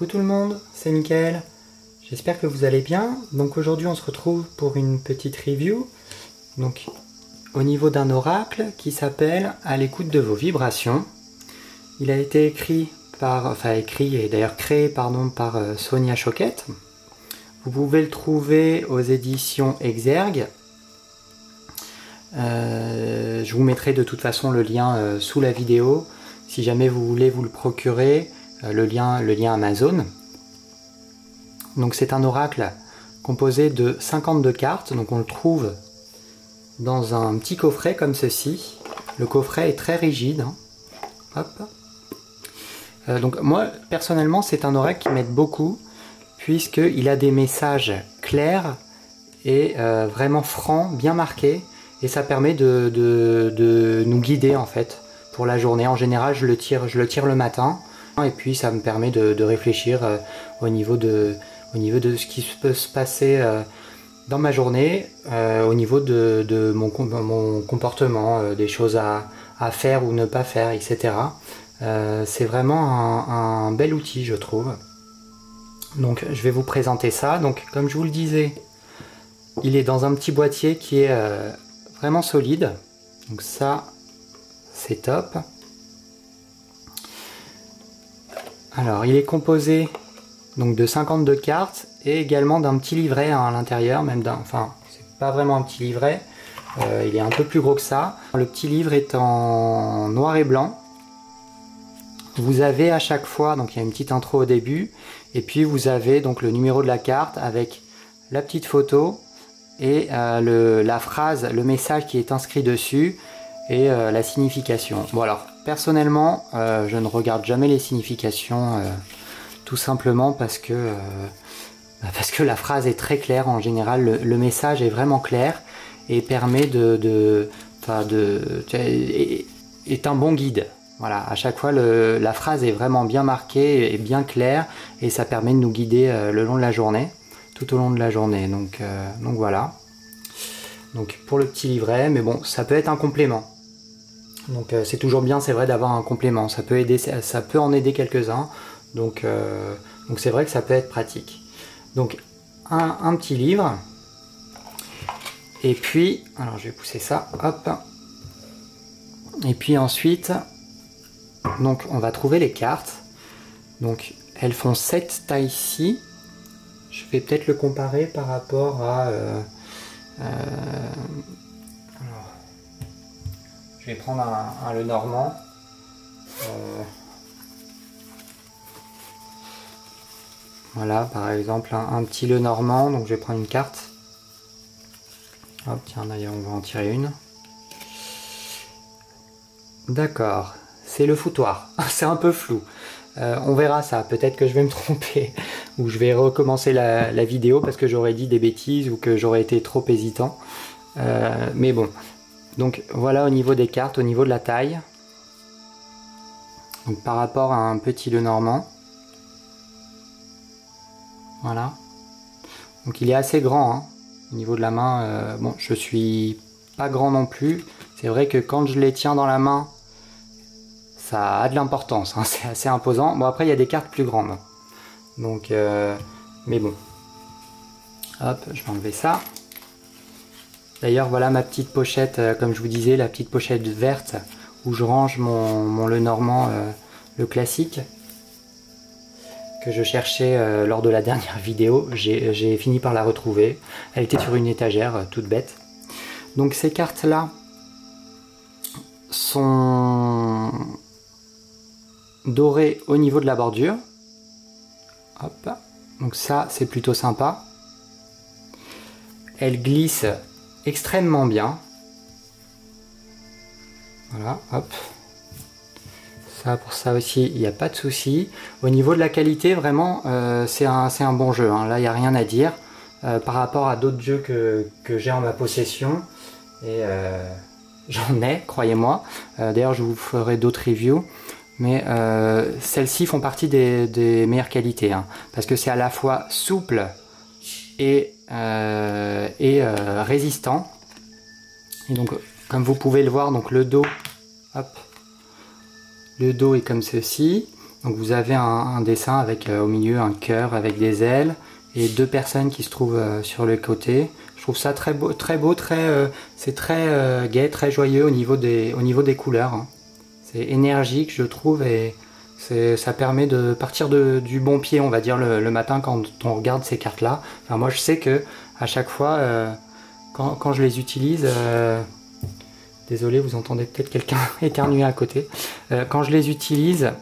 tout le monde, c'est Mickaël. J'espère que vous allez bien. Donc aujourd'hui on se retrouve pour une petite review. Donc au niveau d'un oracle qui s'appelle À l'écoute de vos vibrations. Il a été écrit et d'ailleurs créé par Sonia Choquette. Vous pouvez le trouver aux éditions Exergue. Je vous mettrai de toute façon le lien sous la vidéo. Si jamais vous voulez vous le procurer, le lien Amazon. Donc c'est un oracle composé de 52 cartes. Donc on le trouve dans un petit coffret comme ceci. Le coffret est très rigide. Hop. Donc moi personnellement c'est un oracle qui m'aide beaucoup puisqu'il a des messages clairs et vraiment francs, bien marqués, et ça permet de nous guider en fait pour la journée. En général je le tire le matin et puis ça me permet de réfléchir au niveau de ce qui peut se passer dans ma journée, au niveau de mon comportement, des choses à faire ou ne pas faire, etc. C'est vraiment un bel outil, je trouve. Donc je vais vous présenter ça. Donc comme je vous le disais, il est dans un petit boîtier qui est vraiment solide. Donc ça, c'est top. Alors il est composé donc de 52 cartes et également d'un petit livret à l'intérieur, enfin c'est pas vraiment un petit livret, il est un peu plus gros que ça. Le petit livre est en noir et blanc. Vous avez à chaque fois, donc il y a une petite intro au début, et puis vous avez donc le numéro de la carte avec la petite photo et la phrase, le message qui est inscrit dessus et la signification. Bon alors personnellement je ne regarde jamais les significations tout simplement parce que la phrase est très claire. En général le message est vraiment clair et permet est un bon guide. Voilà, à chaque fois la phrase est vraiment bien marquée et bien claire et ça permet de nous guider le long de la journée, tout au long de la journée. Donc voilà. Donc pour le petit livret, mais bon, ça peut être un complément. Donc c'est toujours bien, c'est vrai, d'avoir un complément. Ça peut en aider quelques-uns. Donc c'est vrai que ça peut être pratique. Donc un petit livre. Et puis, alors je vais pousser ça, hop. Et puis ensuite, donc on va trouver les cartes. Donc elles font 7 tailles-ci. Je vais peut-être le comparer par rapport à... alors, je vais prendre un Lenormand. Voilà, par exemple un petit Lenormand. Donc je vais prendre une carte. Hop, tiens, d'ailleurs on va en tirer une. D'accord, c'est le foutoir. C'est un peu flou. On verra ça. Peut-être que je vais me tromper ou je vais recommencer la vidéo parce que j'aurais dit des bêtises ou que j'aurais été trop hésitant. Mais bon. Donc voilà au niveau des cartes, au niveau de la taille. Donc par rapport à un petit Lenormand. Voilà. Donc il est assez grand hein, au niveau de la main. Bon, je suis pas grand non plus. C'est vrai que quand je les tiens dans la main, ça a de l'importance. Hein, c'est assez imposant. Bon après il y a des cartes plus grandes. Donc, mais bon. Hop, je vais enlever ça. D'ailleurs voilà ma petite pochette, comme je vous disais, la petite pochette verte où je range mon Lenormand, le classique. Que je cherchais lors de la dernière vidéo, j'ai fini par la retrouver. Elle était sur une étagère, toute bête. Donc ces cartes-là sont dorées au niveau de la bordure. Hop. Donc ça, c'est plutôt sympa. Elles glissent extrêmement bien. Voilà, hop. Ça, pour ça aussi, il n'y a pas de souci. Au niveau de la qualité, vraiment, c'est un bon jeu. Hein. Là, il n'y a rien à dire par rapport à d'autres jeux que j'ai en ma possession. Et j'en ai, croyez-moi. D'ailleurs, je vous ferai d'autres reviews. Mais celles-ci font partie des meilleures qualités. Hein, parce que c'est à la fois souple et résistant. Et donc, comme vous pouvez le voir, donc le dos, hop. Le dos est comme ceci. Donc vous avez un dessin avec au milieu un cœur avec des ailes et deux personnes qui se trouvent sur le côté. Je trouve ça très beau, c'est très gai, très joyeux au niveau des couleurs. Hein. C'est énergique, je trouve, et ça permet de partir du bon pied, on va dire, le matin quand on regarde ces cartes-là. Enfin, moi, je sais que à chaque fois, quand je les utilise, désolé, vous entendez peut-être quelqu'un éternuer à côté. Quand je les utilise,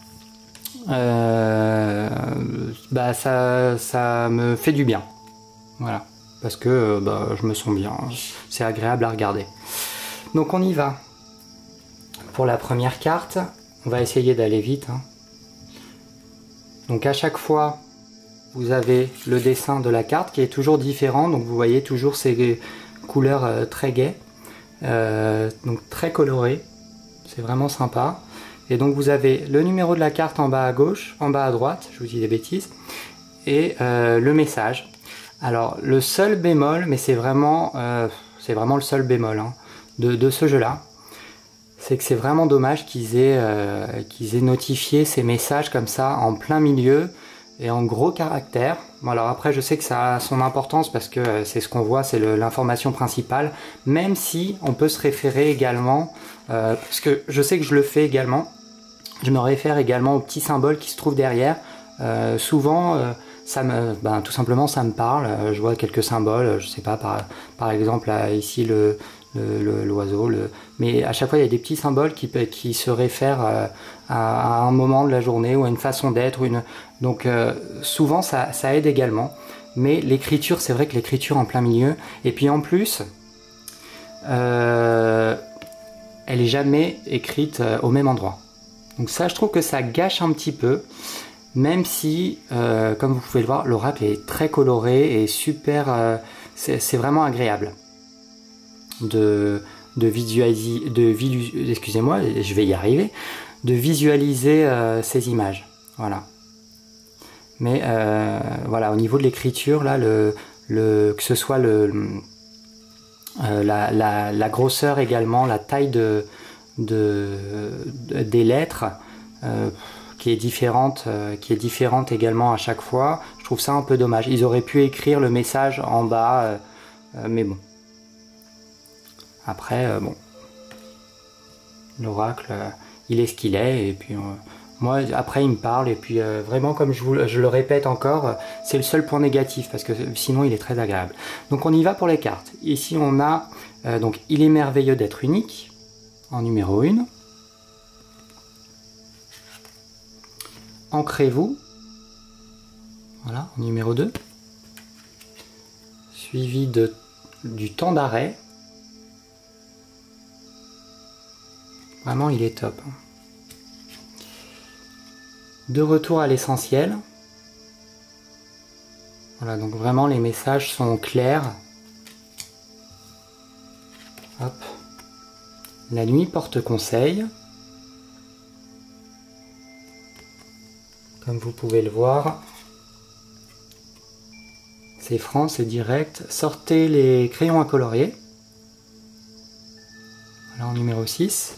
bah ça me fait du bien, voilà, parce que bah, je me sens bien, c'est agréable à regarder. Donc on y va pour la première carte. On va essayer d'aller vite, hein. Donc à chaque fois vous avez le dessin de la carte qui est toujours différent, donc vous voyez toujours ces couleurs très gaies, donc très colorées, c'est vraiment sympa. Et donc vous avez le numéro de la carte en bas à gauche, en bas à droite, je vous dis des bêtises, et le message. Alors le seul bémol, mais c'est vraiment le seul bémol, hein, de ce jeu-là, c'est que c'est vraiment dommage qu'ils aient notifié ces messages comme ça en plein milieu et en gros caractères. Bon, alors après je sais que ça a son importance parce que c'est ce qu'on voit, c'est l'information principale, même si on peut se référer également, parce que je sais que je le fais également, je me réfère également aux petits symboles qui se trouvent derrière. Souvent tout simplement ça me parle, je vois quelques symboles, je sais pas, par exemple là, ici l'oiseau, mais à chaque fois il y a des petits symboles qui se réfèrent à un moment de la journée ou à une façon d'être, donc souvent ça aide également. Mais l'écriture, c'est vrai que l'écriture en plein milieu, et puis en plus elle est jamais écrite au même endroit, donc ça je trouve que ça gâche un petit peu, même si comme vous pouvez le voir, l'oracle est très coloré et super, c'est vraiment agréable excusez-moi, je vais y arriver, de visualiser ces images, voilà. Mais voilà, au niveau de l'écriture, là, que ce soit la grosseur également, la taille des lettres, qui est différente également à chaque fois, je trouve ça un peu dommage. Ils auraient pu écrire le message en bas, mais bon. Après, bon, l'oracle, il est ce qu'il est, et puis moi, après, il me parle, et puis vraiment, comme je le répète encore, c'est le seul point négatif, parce que sinon, il est très agréable. Donc, on y va pour les cartes. Ici, on a, donc, il est merveilleux d'être unique, en numéro 1. Ancrez-vous, voilà, en numéro 2. Suivi du temps d'arrêt. Vraiment, il est top. De retour à l'essentiel. Voilà, donc vraiment les messages sont clairs. Hop. La nuit porte conseil. Comme vous pouvez le voir, c'est franc, c'est direct. Sortez les crayons à colorier. Voilà, en numéro 6.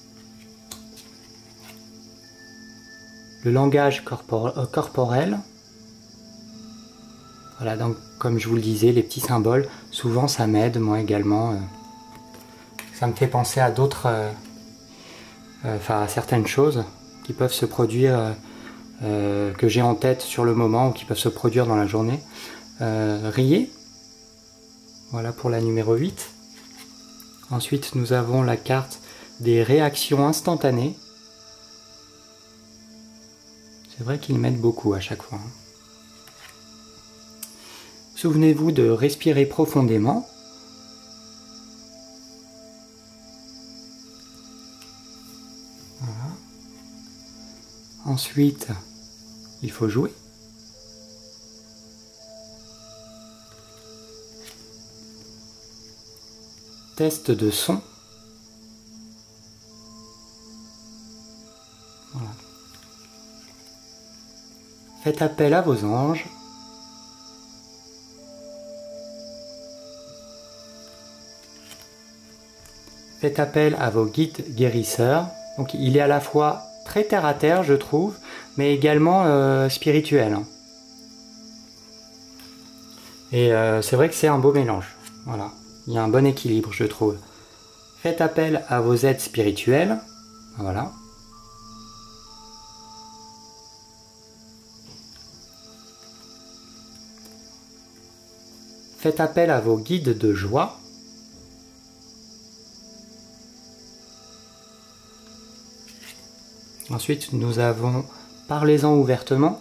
Le langage corporel. Voilà, donc comme je vous le disais, les petits symboles, souvent ça m'aide, moi également. Ça me fait penser à d'autres, à certaines choses qui peuvent se produire, que j'ai en tête sur le moment ou qui peuvent se produire dans la journée. Riez. Voilà pour la numéro 8. Ensuite, nous avons la carte des réactions instantanées. C'est vrai qu'ils m'aident beaucoup à chaque fois. Souvenez-vous de respirer profondément. Voilà. Ensuite, il faut jouer. Test de son. Voilà. Faites appel à vos anges. Faites appel à vos guides guérisseurs. Donc il est à la fois très terre à terre, je trouve, mais également spirituel. Et c'est vrai que c'est un beau mélange. Voilà, il y a un bon équilibre, je trouve. Faites appel à vos aides spirituelles. Voilà. Faites appel à vos guides de joie. Ensuite, nous avons parlez-en ouvertement.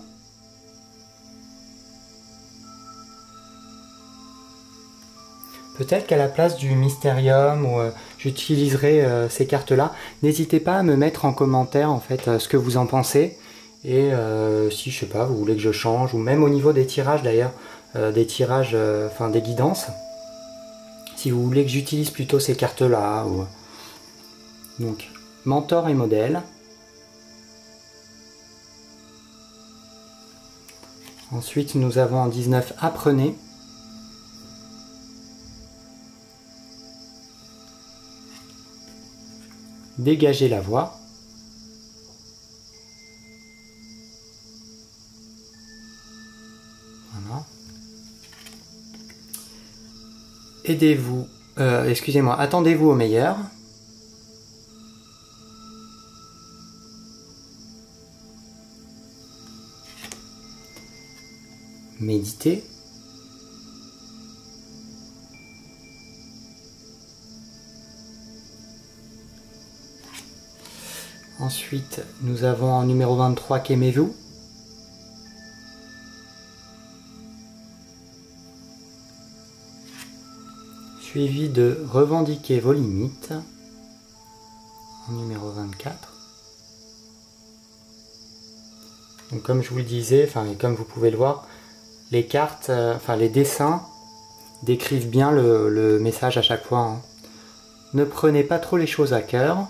Peut-être qu'à la place du Mysterium, j'utiliserai ces cartes-là. N'hésitez pas à me mettre en commentaire en fait ce que vous en pensez. Et si, je sais pas, vous voulez que je change, ou même au niveau des tirages d'ailleurs, des tirages, enfin des guidances. Si vous voulez que j'utilise plutôt ces cartes-là. Donc, mentor et modèle. Ensuite, nous avons en 19 apprenez. Dégagez la voie. Voilà. Aidez-vous, excusez-moi, attendez-vous au meilleur. Méditez. Ensuite, nous avons en numéro 23 qu'aimez-vous. Suivi de revendiquer vos limites en numéro 24. Donc comme je vous le disais, et comme vous pouvez le voir, les cartes, les dessins décrivent bien le message à chaque fois. Hein. Ne prenez pas trop les choses à cœur.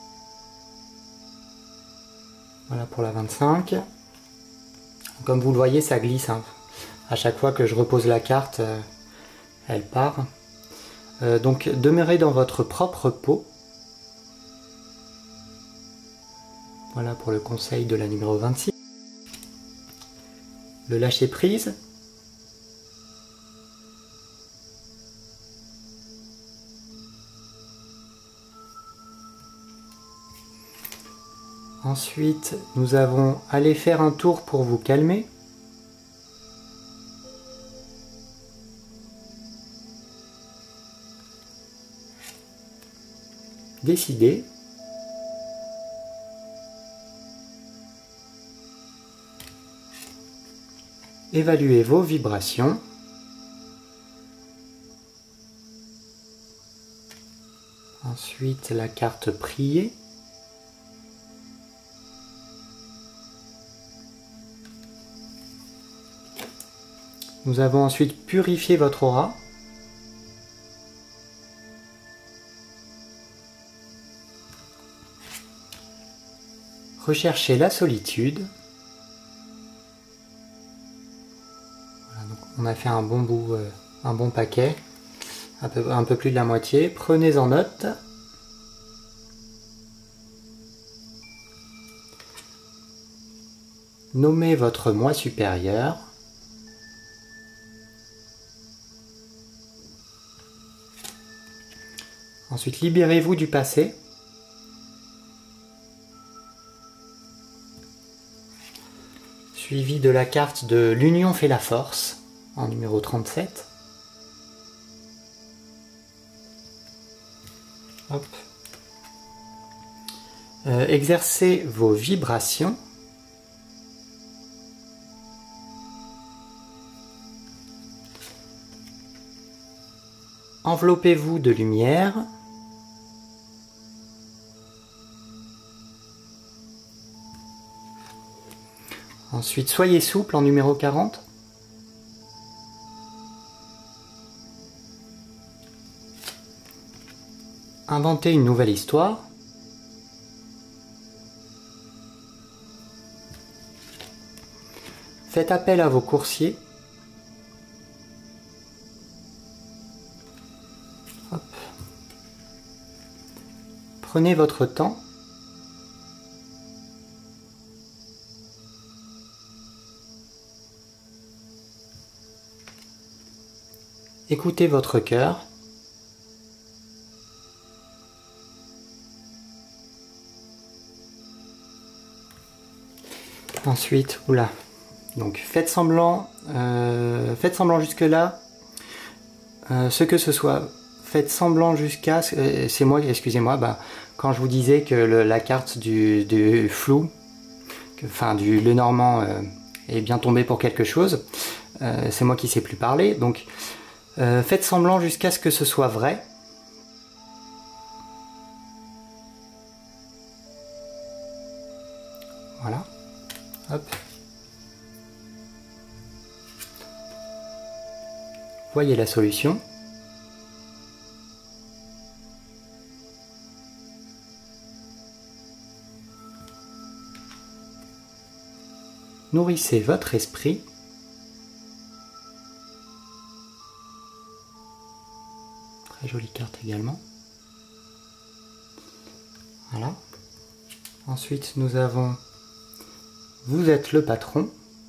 Voilà pour la 25. Comme vous le voyez, ça glisse. Hein. À chaque fois que je repose la carte, elle part. Donc demeurez dans votre propre peau. Voilà pour le conseil de la numéro 26. Le lâcher prise. Ensuite, nous avons aller faire un tour pour vous calmer. Décider. Évaluez vos vibrations. Ensuite, la carte prier. Nous avons ensuite purifié votre aura. Recherchez la solitude. Voilà, donc on a fait un bon bout, un bon paquet, un peu plus de la moitié. Prenez en note. Nommez votre moi supérieur. Ensuite, libérez-vous du passé. Suivi de la carte de l'union fait la force, en numéro 37. Hop. Exercez vos vibrations. Enveloppez-vous de lumière. Ensuite, soyez souple en numéro 40. Inventez une nouvelle histoire. Faites appel à vos coursiers. Hop. Prenez votre temps. écoutez votre cœur. Ensuite, oula, donc faites semblant jusque-là, ce que ce soit, faites semblant jusqu'à, c'est moi, excusez-moi, bah, quand je vous disais que la carte du flou, enfin du Lenormand est bien tombée pour quelque chose, c'est moi qui sais plus parler, donc faites semblant jusqu'à ce que ce soit vrai. Voilà. Hop. Voyez la solution. Nourrissez votre esprit. Très jolie carte également. Voilà. Ensuite, nous avons vous êtes le patron.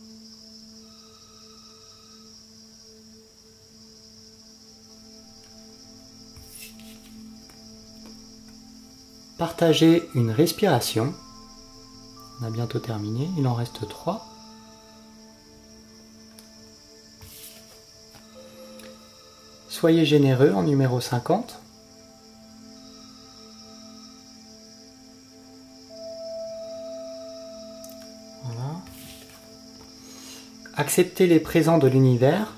Partagez une respiration. On a bientôt terminé, il en reste 3. Soyez généreux en numéro 50. Voilà. Acceptez les présents de l'univers.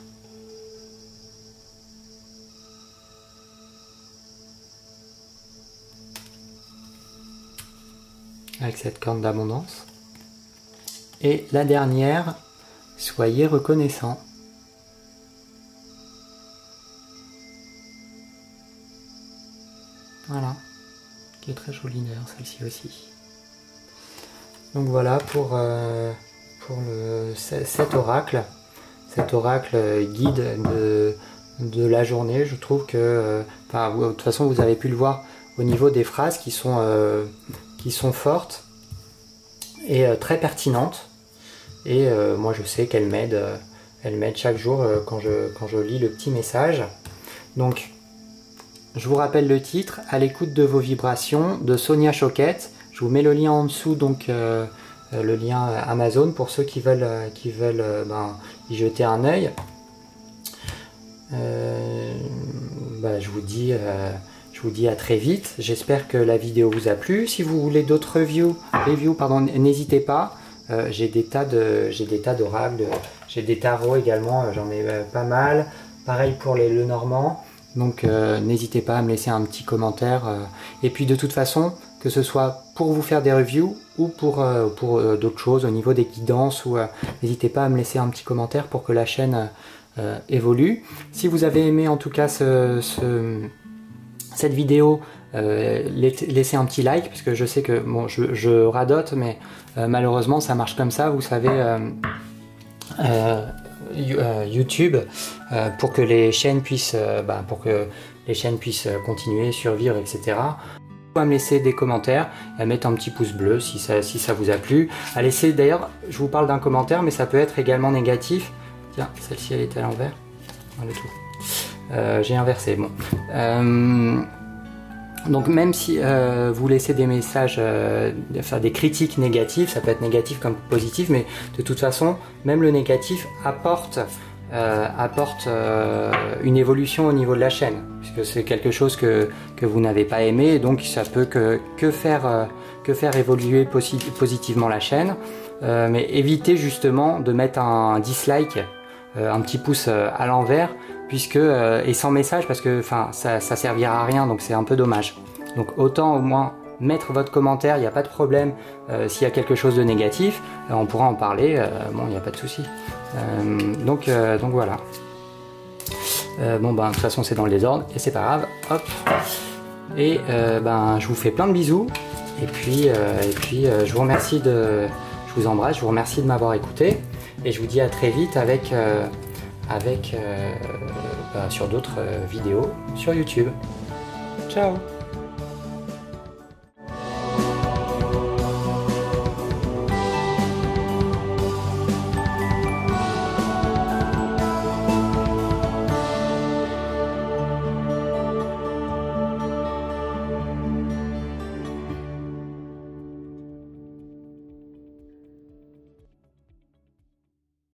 Avec cette corne d'abondance. Et la dernière, soyez reconnaissant. Voilà, qui est très jolie d'ailleurs celle-ci aussi. Donc voilà pour cet oracle guide de la journée. Je trouve que, de toute façon vous avez pu le voir au niveau des phrases qui sont fortes et très pertinentes. Et moi je sais qu'elle m'aide chaque jour quand je lis le petit message. Donc je vous rappelle le titre, À l'écoute de vos vibrations, de Sonia Choquette. Je vous mets le lien en dessous, donc le lien Amazon pour ceux qui veulent y jeter un œil. Je vous dis à très vite. J'espère que la vidéo vous a plu. Si vous voulez d'autres reviews, n'hésitez pas. J'ai des tas d'oracles, j'ai des tarots également, j'en ai pas mal. Pareil pour les Lenormand. Donc n'hésitez pas à me laisser un petit commentaire. Et puis de toute façon, que ce soit pour vous faire des reviews ou pour d'autres choses au niveau des guidances, n'hésitez pas à me laisser un petit commentaire pour que la chaîne évolue. Si vous avez aimé en tout cas cette vidéo, laissez un petit like, parce que je sais que bon, je radote, mais malheureusement ça marche comme ça, vous savez. YouTube pour que les chaînes puissent continuer, survivre, etc. À me laisser des commentaires et à mettre un petit pouce bleu si ça vous a plu. À laisser, d'ailleurs, je vous parle d'un commentaire, mais ça peut être également négatif. Tiens, celle-ci elle est à l'envers. Voilà tout. J'ai inversé. Bon. Donc même si vous laissez des messages, des critiques négatives, ça peut être négatif comme positif, mais de toute façon, même le négatif apporte une évolution au niveau de la chaîne, puisque c'est quelque chose que vous n'avez pas aimé, et donc ça peut que faire évoluer positivement la chaîne. Mais évitez justement de mettre un dislike, un petit pouce à l'envers, et sans message, parce que ça servira à rien, donc c'est un peu dommage. Donc autant au moins mettre votre commentaire, il n'y a pas de problème. S'il y a quelque chose de négatif, on pourra en parler, bon, il n'y a pas de souci. Donc voilà. De toute façon c'est dans le désordre et c'est pas grave. Hop. Et je vous fais plein de bisous, et puis je vous remercie je vous embrasse, je vous remercie de m'avoir écouté, et je vous dis à très vite sur d'autres vidéos sur YouTube. Ciao.